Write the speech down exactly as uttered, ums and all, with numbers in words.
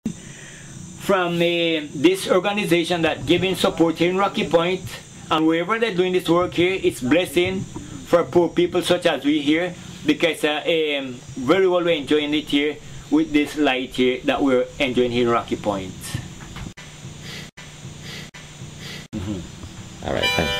from uh, this organization that giving support here in Rocky Point, and wherever they're doing this work here, it's blessing for poor people such as we here, because uh, um, very well we're enjoying it here with this light here that we're enjoying here in Rocky Point. Mm-hmm. All right, thanks.